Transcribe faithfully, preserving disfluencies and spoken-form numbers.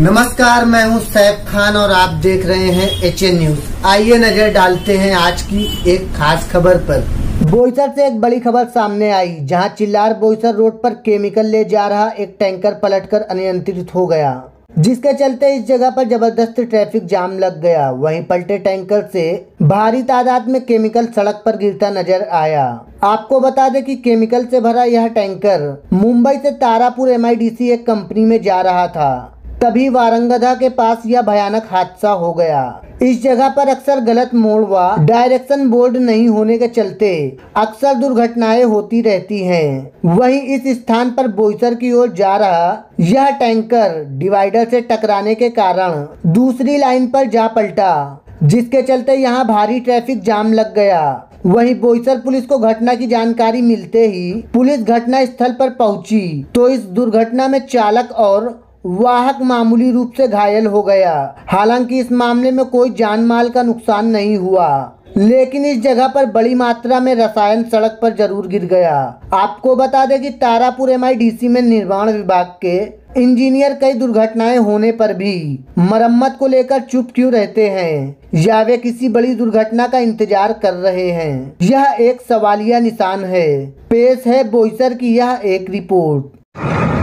नमस्कार, मैं हूं सैफ खान और आप देख रहे हैं एच एन न्यूज। आइए नजर डालते हैं आज की एक खास खबर पर। बोईसर से एक बड़ी खबर सामने आई, जहां चिल्लार बोईसर रोड पर केमिकल ले जा रहा एक टैंकर पलटकर अनियंत्रित हो गया, जिसके चलते इस जगह पर जबरदस्त ट्रैफिक जाम लग गया। वहीं पलटे टैंकर से भारी तादाद में केमिकल सड़क पर गिरता नजर आया। आपको बता दें कि केमिकल से भरा यह टैंकर मुंबई से Tarapur M I D C एक कंपनी में जा रहा था, तभी वारंगधा के पास यह भयानक हादसा हो गया। इस जगह पर अक्सर गलत मोड़ व डायरेक्शन बोर्ड नहीं होने के चलते अक्सर दुर्घटनाएं होती रहती हैं। वहीं इस स्थान पर बोईसर की ओर जा रहा यह टैंकर डिवाइडर से टकराने के कारण दूसरी लाइन पर जा पलटा, जिसके चलते यहां भारी ट्रैफिक जाम लग गया। वहीं बोईसर पुलिस को घटना की जानकारी मिलते ही पुलिस घटना स्थल पर पहुंची तो इस दुर्घटना में चालक और वाहक मामूली रूप से घायल हो गया। हालांकि इस मामले में कोई जान माल का नुकसान नहीं हुआ, लेकिन इस जगह पर बड़ी मात्रा में रसायन सड़क पर जरूर गिर गया। आपको बता दें कि Tarapur M I D C में निर्माण विभाग के इंजीनियर कई दुर्घटनाएं होने पर भी मरम्मत को लेकर चुप क्यों रहते हैं, या वे किसी बड़ी दुर्घटना का इंतजार कर रहे हैं, यह एक सवालिया निशान है। पेश है बोईसर की यह एक रिपोर्ट।